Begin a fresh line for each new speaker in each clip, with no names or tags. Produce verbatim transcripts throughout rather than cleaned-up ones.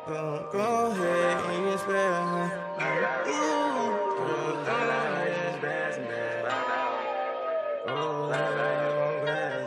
Go, go ahead and get spare, huh? Ooh, girl, go ahead and spare some bad. Oh, that you on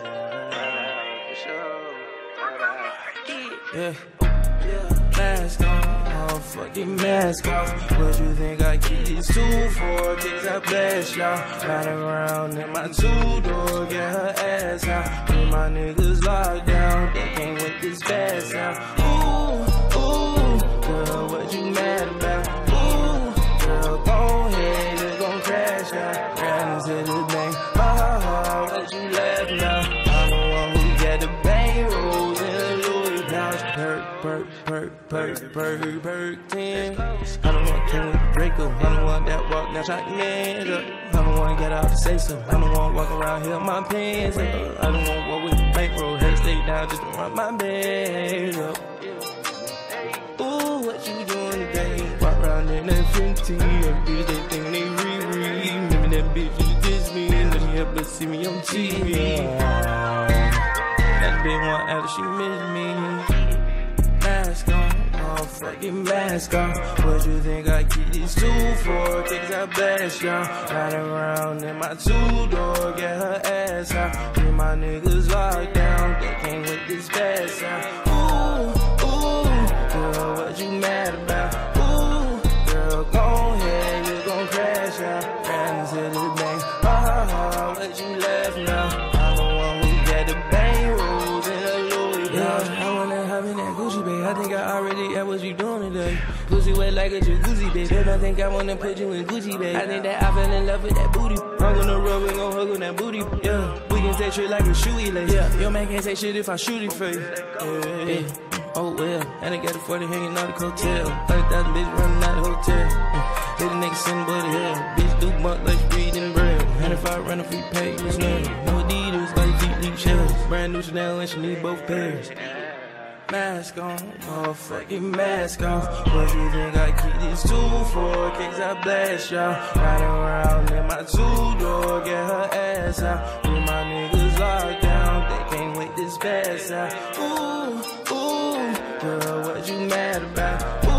grass, yeah. Yeah, mask on, fucking mask off. What you think I keep these two for? Kicks I blast y'all. Riding around in my two-door, get her ass out. With my niggas locked down, they can't wait this bad sound. Ooh, ooh, girl, what you mad about? Ooh, girl, go ahead, just gon' crash out. Ran into the bank, ha ha, what you laughing at? I'm the one who got the bang rolls in the Louis pouch. Perk, perk, perk, perk, perk, perk, ten. I don't want to Draco, I'm the one that walk now shot your hands up. I'm the one get out to say so. I'm the one walk around here, my pants up. I don't want walk with the bankroll, head stay down just to run my bags up. Ooh, what you doing today? Walk around in that fifteen, that bitch they think they re-read. Maybe that bitch you diss me, let me help her see me on T V. That bitch want after she miss me. Mask on, oh fucking mask off. What you think I keep these two for? Kicks I blast y'all. Riding around in my two-door, get her ass out. With my niggas locked down, they can't wait this bad sound. Ooh, ooh, girl, what you mad about? Ooh, girl, go ahead, you gon' crash out. Ran into the bank, ha ha ha, what you laughing at? I'm the one who got the bang rolls in the Louis pouch. Yeah, I wanna hop in that Gucci, babe. I think I already asked what you doing today. Pussy wet like a jacuzzi, babe. Babe, I think I wanna put you in Gucci, babe. I think that I fell in love with that booty. I'm gonna rub, we gon' hug on that booty. Yeah, we can say shit like a shoey lace. Yeah, your man can't say shit if I shoot it for you. Yeah, yeah. Oh well, and I got a forty hanging out the hotel. Hundred thousand bitch running out the hotel. Mm. Hit a nigga sitting but hell. Bitch do bunk like breed in bread. And if I run a free pay, it's nothing. No Adidas, like deep deep shells. Brand new Chanel and she need both pairs. Mask on, motherfucking mask off. What you think I keep these two for? Kicks I blast y'all. Riding around in my two-door, get her ass out. With my niggas locked down, they can't wait this bad sound. Ooh, ooh, girl, what you mad about? Ooh,